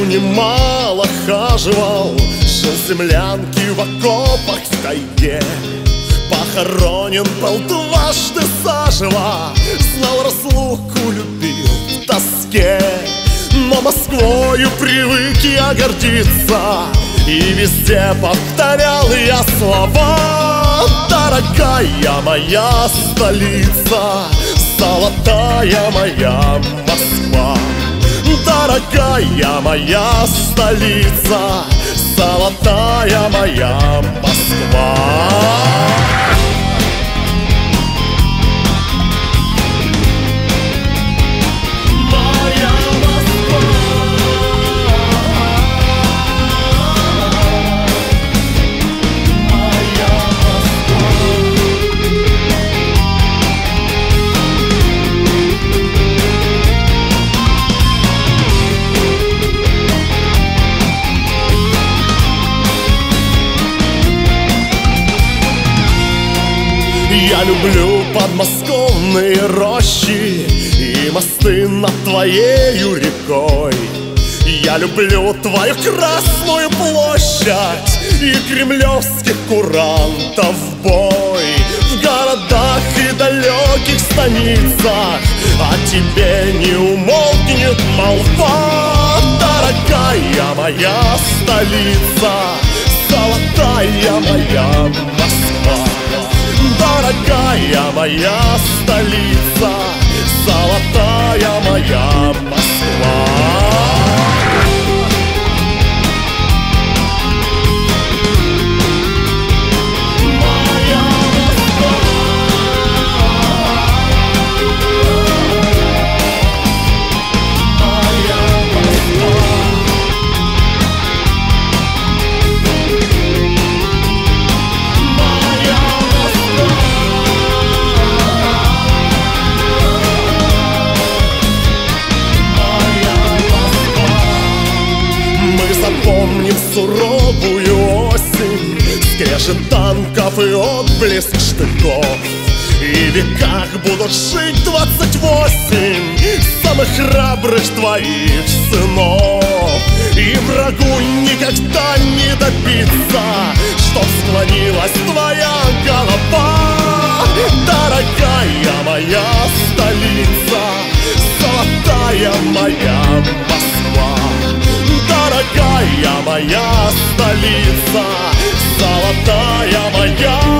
немало хаживал, жил в землянке в окопах в тайге. Похоронен был дважды заживо, знал разлуку, любил в тоске. Но Москвою привык я гордиться, и везде повторял я слова: дорогая моя столица, золотая моя Москва. Дорогая моя столица, золотая моя Москва. Я люблю подмосковные рощи и мосты над твоею рекой. Я люблю твою Красную площадь и кремлевских курантов бой. В городах и далеких станицах о тебе не умолкнет молва. Дорогая моя столица, золотая моя Москва. Дорогая моя столица, золотая моя Москва. Запомним суровую осень, скрежет танков и отблеск штыков. И в веках будут жить 28 самых храбрых твоих сынов. И врагу никогда не добиться, чтоб склонилась твоя голова. Дорогая моя столица, золотая моя Москва. Дорогая моя столица, золотая моя